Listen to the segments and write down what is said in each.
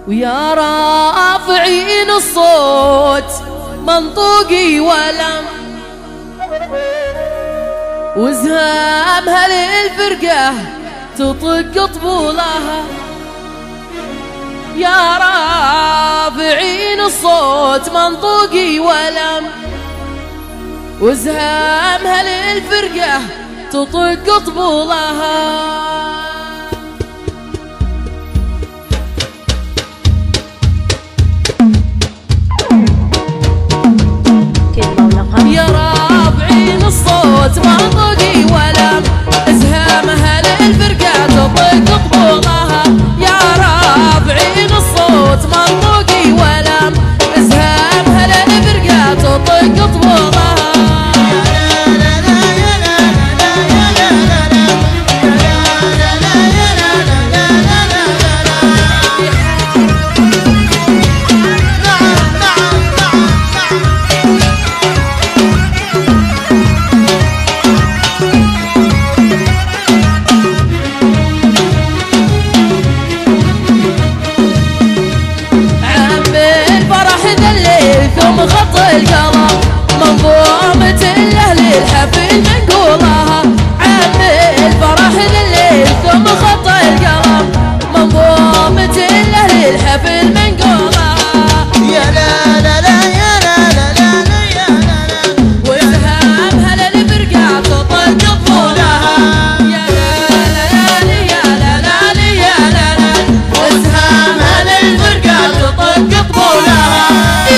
ويا رافعين الصوت منطوقي ولم وزهام هالفرقة تطق طبولها. يا رافعين الصوت منطوقي ولم وزهام هالفرقة تطق طبولها. يا رافعين الصوت منطوقي ولم ازهام هالفرقة تطق طبولها. يا رافعين الصوت منطوقي ولم ازهام هالفرقة تطق طبولها. خط القلم منظومة الأهل الحفل منقولها. عم الفرح لليل ثم خط القلم منظومة الأهل الحفل منقولها. يا لا لا لا يا لا لا لا لا يا لا لا وزهام هالفرقة تطق طبولها. يا لا لا لا يا لا لا يا لا لا وزهام هالفرقة تطق طبولها.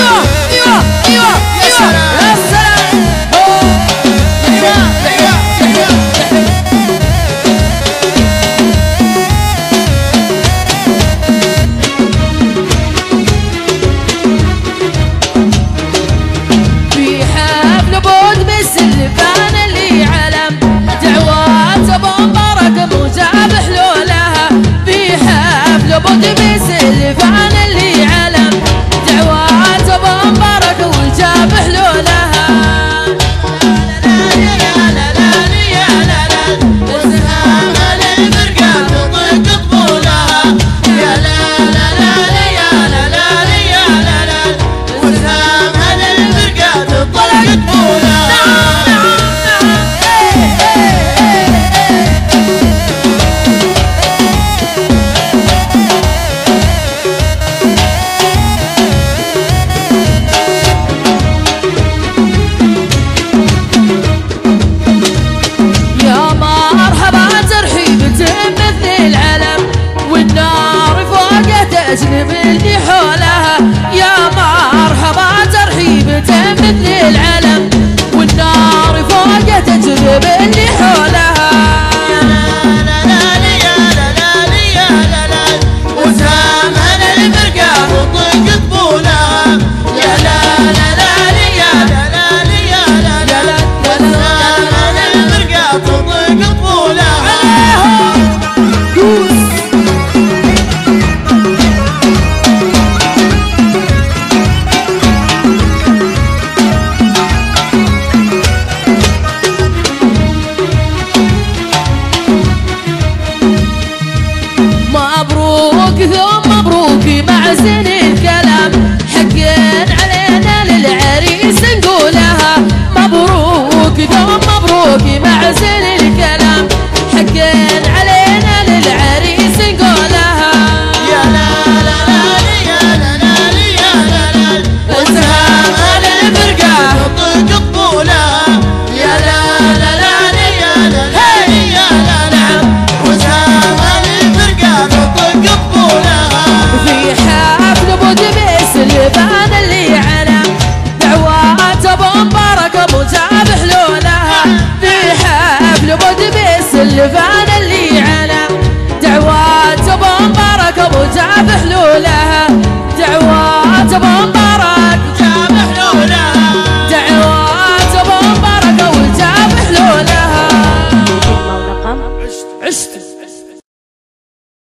أجنب اللي حولها. يا مرحبا ترحيب مثل العلم والنار فوق تجرب اللي حولها. يا لا لا لا يا لا لا يا لا لا وزهام هالفرقة تطق طبولها. يا لا لا لا يا لا لا يا لا لا وزهام هالفرقة تطق طبولها. مبروك ثم مبروك مع زين الكلام حقين علينا للعريس نقولها. مبروك ثم مبروك مع زين الكلام حقين علينا للعريس نقولها. يا لا لا لا يا لا لا يا لا لا وزهام هالفرقة تطق طبولها. يا لا لا لا يا لا لا يا لا لا وزهام هالفرقة تطق طبولها. في حفل ابو دبيس البان اللي على دعوات ابو مبارك متابح لونها. في حفل ابو دبيس البان اللي على دعوات ابو مبارك متابح لونها. دعوات ابو